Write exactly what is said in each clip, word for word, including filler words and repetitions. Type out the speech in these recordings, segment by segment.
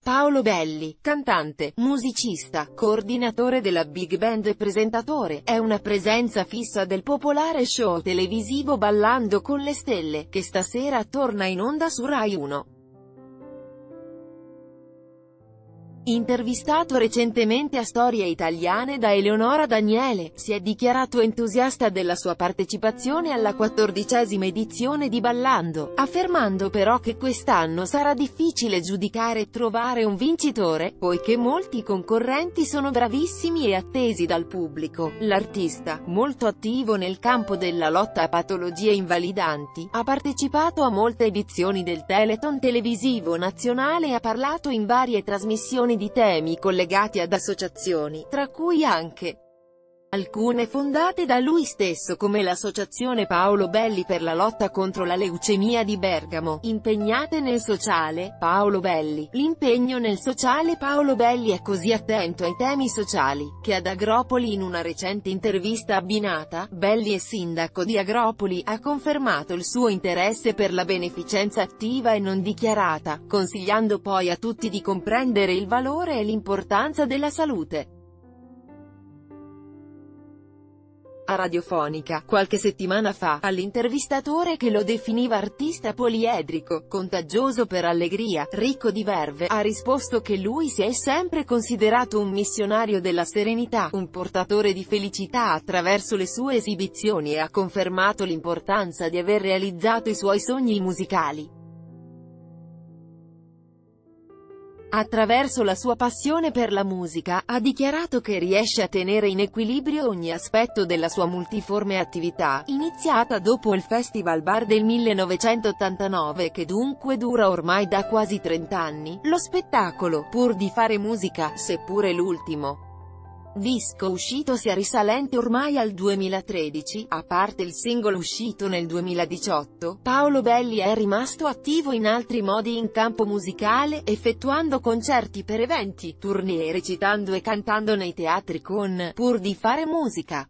Paolo Belli, cantante, musicista, coordinatore della big band e presentatore, è una presenza fissa del popolare show televisivo Ballando con le stelle, che stasera torna in onda su Rai uno. Intervistato recentemente a Storie Italiane da Eleonora Daniele, si è dichiarato entusiasta della sua partecipazione alla quattordicesima edizione di Ballando, affermando però che quest'anno sarà difficile giudicare e trovare un vincitore, poiché molti concorrenti sono bravissimi e attesi dal pubblico. L'artista, molto attivo nel campo della lotta a patologie invalidanti, ha partecipato a molte edizioni del Telethon televisivo nazionale e ha parlato in varie trasmissioni di temi collegati ad associazioni, tra cui anche alcune fondate da lui stesso come l'Associazione Paolo Belli per la lotta contro la leucemia di Bergamo, impegnate nel sociale, Paolo Belli. L'impegno nel sociale Paolo Belli è così attento ai temi sociali, che ad Agropoli in una recente intervista abbinata, Belli è sindaco di Agropoli, ha confermato il suo interesse per la beneficenza attiva e non dichiarata, consigliando poi a tutti di comprendere il valore e l'importanza della salute. A Radiofonica, qualche settimana fa, all'intervistatore che lo definiva artista poliedrico, contagioso per allegria, ricco di verve, ha risposto che lui si è sempre considerato un missionario della serenità, un portatore di felicità attraverso le sue esibizioni e ha confermato l'importanza di aver realizzato i suoi sogni musicali. Attraverso la sua passione per la musica, ha dichiarato che riesce a tenere in equilibrio ogni aspetto della sua multiforme attività, iniziata dopo il Festival Bar del millenovecentottantanove che dunque dura ormai da quasi trent'anni, lo spettacolo, pur di fare musica, seppure l'ultimo disco uscito sia risalente ormai al duemilatredici, a parte il singolo uscito nel duemiladiciotto, Paolo Belli è rimasto attivo in altri modi in campo musicale, effettuando concerti per eventi, tournée, recitando e cantando nei teatri con Pur di fare musica.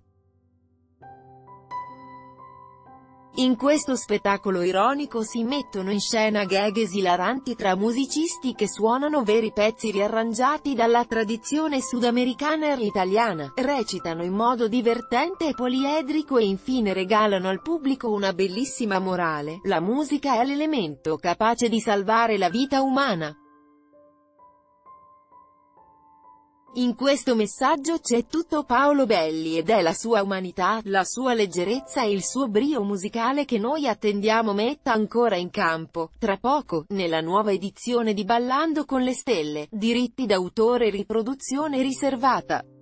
In questo spettacolo ironico si mettono in scena gag esilaranti tra musicisti che suonano veri pezzi riarrangiati dalla tradizione sudamericana e italiana, recitano in modo divertente e poliedrico e infine regalano al pubblico una bellissima morale: la musica è l'elemento capace di salvare la vita umana. In questo messaggio c'è tutto Paolo Belli ed è la sua umanità, la sua leggerezza e il suo brio musicale che noi attendiamo metta ancora in campo, tra poco, nella nuova edizione di Ballando con le stelle, diritti d'autore e riproduzione riservata.